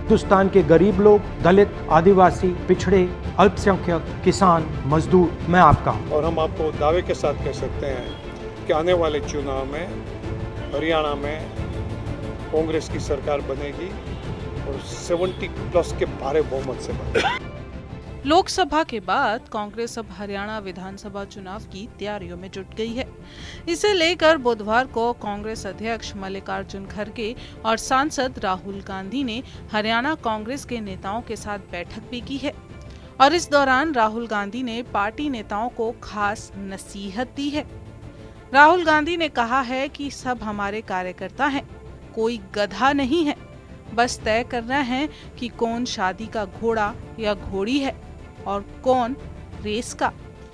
हिंदुस्तान के गरीब लोग, दलित, आदिवासी, पिछड़े, अल्पसंख्यक, किसान, मजदूर, मैं आपका हूं। और हम आपको दावे के साथ कह सकते हैं कि आने वाले चुनाव में हरियाणा में कांग्रेस की सरकार बनेगी और 70+ के भारे बहुमत से बनेगी। लोकसभा के बाद कांग्रेस अब हरियाणा विधानसभा चुनाव की तैयारियों में जुट गई है। इसे लेकर बुधवार को कांग्रेस अध्यक्ष मल्लिकार्जुन खड़गे और सांसद राहुल गांधी ने हरियाणा कांग्रेस के नेताओं के साथ बैठक भी की है और इस दौरान राहुल गांधी ने पार्टी नेताओं को खास नसीहत दी है। राहुल गांधी ने कहा है कि सब हमारे कार्यकर्ता हैं, कोई गधा नहीं है, बस तय करना है कि कौन शादी का घोड़ा या घोड़ी है और कौन रेस का।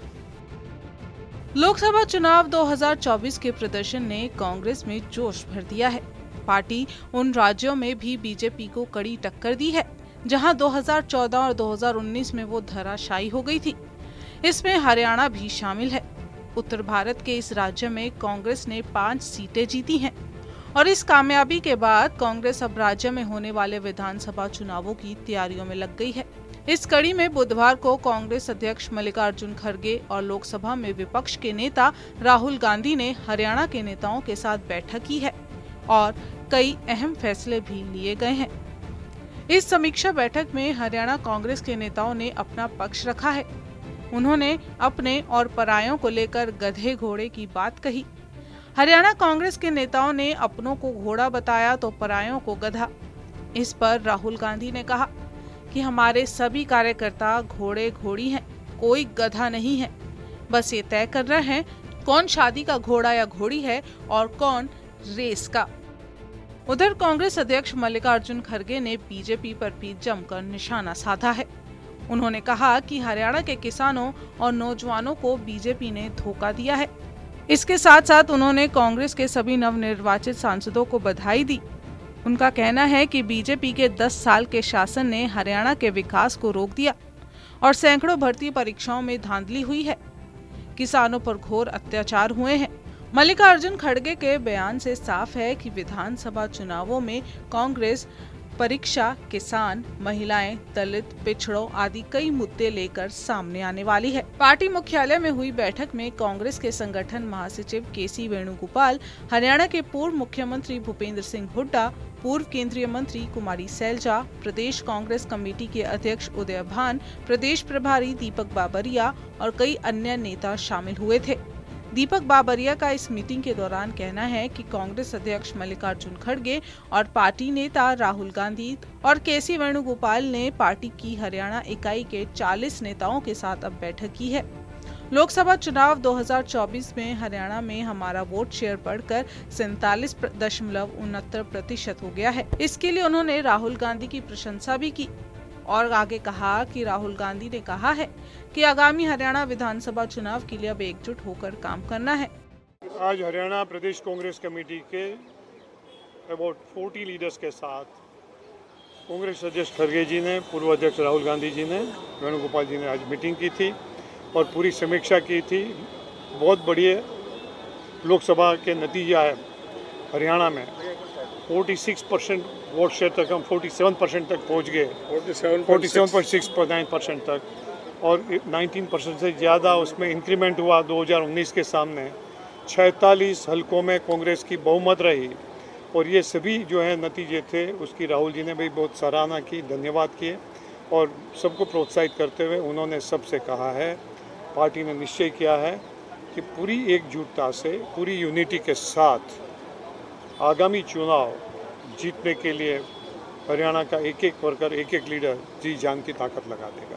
लोकसभा चुनाव 2024 के प्रदर्शन ने कांग्रेस में जोश भर दिया है। पार्टी उन राज्यों में भी बीजेपी को कड़ी टक्कर दी है जहां 2014 और 2019 में वो धराशायी हो गई थी। इसमें हरियाणा भी शामिल है। उत्तर भारत के इस राज्य में कांग्रेस ने 5 सीटें जीती हैं और इस कामयाबी के बाद कांग्रेस अब राज्य में होने वाले विधानसभा चुनावों की तैयारियों में लग गई है। इस कड़ी में बुधवार को कांग्रेस अध्यक्ष मल्लिकार्जुन खड़गे और लोकसभा में विपक्ष के नेता राहुल गांधी ने हरियाणा के नेताओं के साथ बैठक की है और कई अहम फैसले भी लिए गए हैं। इस समीक्षा बैठक में हरियाणा कांग्रेस के नेताओं ने अपना पक्ष रखा है। उन्होंने अपने और परायों को लेकर गधे घोड़े की बात कही। हरियाणा कांग्रेस के नेताओं ने अपनों को घोड़ा बताया तो परायों को गधा। इस पर राहुल गांधी ने कहा कि हमारे सभी कार्यकर्ता घोड़े घोड़ी हैं, कोई गधा नहीं है, बस ये तय कर रहे हैं कौन शादी का घोड़ा या घोड़ी है और कौन रेस का। उधर कांग्रेस अध्यक्ष मल्लिकार्जुन खड़गे ने बीजेपी पर भी जमकर निशाना साधा है। उन्होंने कहा कि हरियाणा के किसानों और नौजवानों को बीजेपी ने धोखा दिया है। इसके साथ साथ उन्होंने कांग्रेस के सभी नवनिर्वाचित सांसदों को बधाई दी। उनका कहना है कि बीजेपी के 10 साल के शासन ने हरियाणा के विकास को रोक दिया और सैकड़ों भर्ती परीक्षाओं में धांधली हुई है। किसानों पर घोर अत्याचार हुए हैं। मल्लिकार्जुन खड़गे के बयान से साफ है कि विधानसभा चुनावों में कांग्रेस परीक्षा, किसान, महिलाएं, दलित, पिछड़ों आदि कई मुद्दे लेकर सामने आने वाली है। पार्टी मुख्यालय में हुई बैठक में कांग्रेस के संगठन महासचिव केसी वेणुगोपाल, हरियाणा के पूर्व मुख्यमंत्री भूपेंद्र सिंह हुड्डा, पूर्व केंद्रीय मंत्री कुमारी सैलजा, प्रदेश कांग्रेस कमेटी के अध्यक्ष उदय भान, प्रदेश प्रभारी दीपक बाबरिया और कई अन्य नेता शामिल हुए थे। दीपक बाबरिया का इस मीटिंग के दौरान कहना है कि कांग्रेस अध्यक्ष मल्लिकार्जुन खड़गे और पार्टी नेता राहुल गांधी और केसी वेणुगोपाल ने पार्टी की हरियाणा इकाई के 40 नेताओं के साथ अब बैठक की है। लोकसभा चुनाव 2024 में हरियाणा में हमारा वोट शेयर बढ़कर 47.69% हो गया है। इसके लिए उन्होंने राहुल गांधी की प्रशंसा भी की और आगे कहा कि राहुल गांधी ने कहा है कि आगामी हरियाणा विधानसभा चुनाव के लिए अब एकजुट होकर काम करना है। आज हरियाणा प्रदेश कांग्रेस कमेटी के अबाउट 40 लीडर्स के साथ कांग्रेस अध्यक्ष खड़गे जी ने, पूर्व अध्यक्ष राहुल गांधी जी ने, वेणुगोपाल जी ने आज मीटिंग की थी और पूरी समीक्षा की थी। बहुत बढ़िया लोकसभा के नतीजा है। हरियाणा में 46% वोट शेयर तक हम 47% तक पहुंच गए, 47.69% तक, और 19% से ज़्यादा उसमें इंक्रीमेंट हुआ 2019 के सामने। 46 हलकों में कांग्रेस की बहुमत रही और ये सभी जो है नतीजे थे उसकी राहुल जी ने भी बहुत सराहना की, धन्यवाद किए और सबको प्रोत्साहित करते हुए उन्होंने सबसे कहा है, पार्टी ने निश्चय किया है कि पूरी एकजुटता से, पूरी यूनिटी के साथ आगामी चुनाव जीतने के लिए हरियाणा का एक एक वर्कर, एक एक लीडर जी जान की ताकत लगा देगा।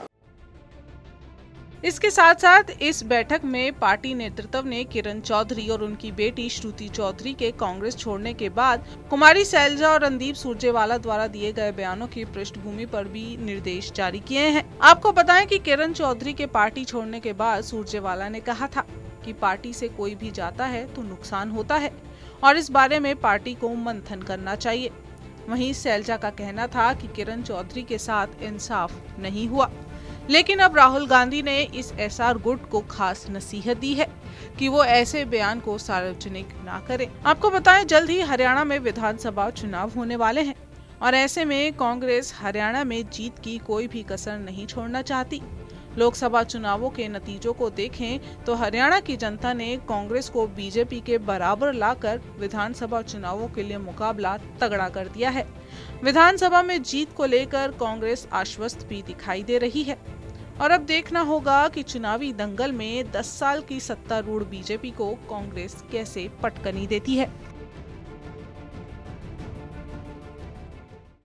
इसके साथ साथ इस बैठक में पार्टी नेतृत्व ने किरण चौधरी और उनकी बेटी श्रुति चौधरी के कांग्रेस छोड़ने के बाद कुमारी सैलजा और रणदीप सुरजेवाला द्वारा दिए गए बयानों की पृष्ठभूमि पर भी निर्देश जारी किए हैं। आपको बताएं कि किरण चौधरी के पार्टी छोड़ने के बाद सुरजेवाला ने कहा था कि पार्टी से कोई भी जाता है तो नुकसान होता है और इस बारे में पार्टी को मंथन करना चाहिए। वहीं सैलजा का कहना था कि किरण चौधरी के साथ इंसाफ नहीं हुआ, लेकिन अब राहुल गांधी ने इस एसआर गुट को खास नसीहत दी है कि वो ऐसे बयान को सार्वजनिक ना करें। आपको बताएं, जल्द ही हरियाणा में विधानसभा चुनाव होने वाले हैं और ऐसे में कांग्रेस हरियाणा में जीत की कोई भी कसर नहीं छोड़ना चाहती। लोकसभा चुनावों के नतीजों को देखें तो हरियाणा की जनता ने कांग्रेस को बीजेपी के बराबर लाकर विधानसभा चुनावों के लिए मुकाबला तगड़ा कर दिया है। विधानसभा में जीत को लेकर कांग्रेस आश्वस्त भी दिखाई दे रही है और अब देखना होगा कि चुनावी दंगल में 10 साल की सत्तारूढ़ बीजेपी को कांग्रेस कैसे पटकनी देती है।